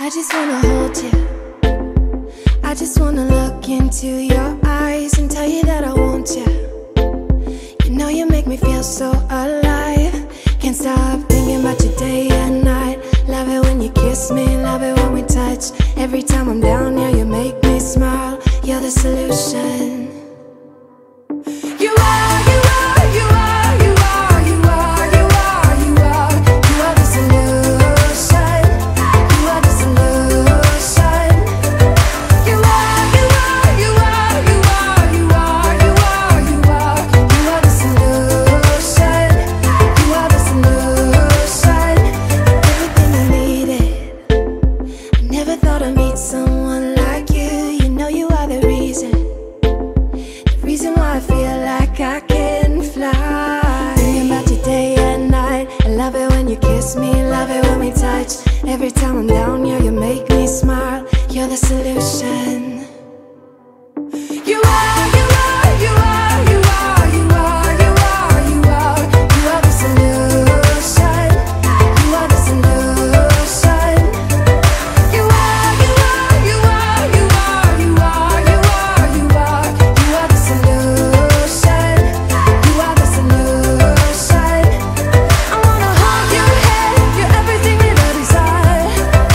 I just wanna hold you. I just wanna look into your eyes and tell you that I want you. You know you make me feel so alive. Can't stop thinking about you day and night. Love it when you kiss me, love it when we touch. Every time I'm down here, you make me smile. You're the solution. You are, you are, you are, you are, you are, you are, you are. You are the solution. You are the solution. You are, you are, you are, you are, you are, you are, you are. You are the solution. You are the solution. Everything I needed. I never thought I'd meet someone like you. You know you are the reason why I feel like I can fly. Thinking about you day and night. I love it when you kiss me, love it when we touch. Every time I'm down here, you make me smile. You're the solution. You are, you are, you are, you are, you are, you are, you are. You are the solution. You are the solution. You are, you are, you are, you are, you are, you are, you are. You are the solution. You are the solution. I wanna hold your head. You're everything that I desire.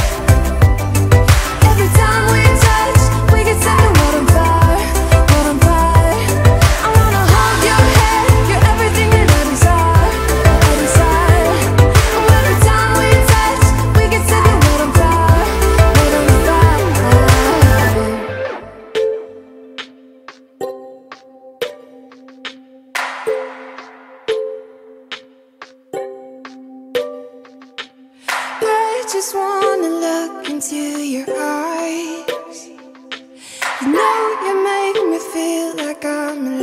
Every time we touch, we get set the world on fire, world on fire. I wanna hold your head. You're everything that I desire, I desire. Oh, every time we touch, we get set the world on fire, world on fire. I just wanna look into your eyes. You know you make me feel like I'm alive.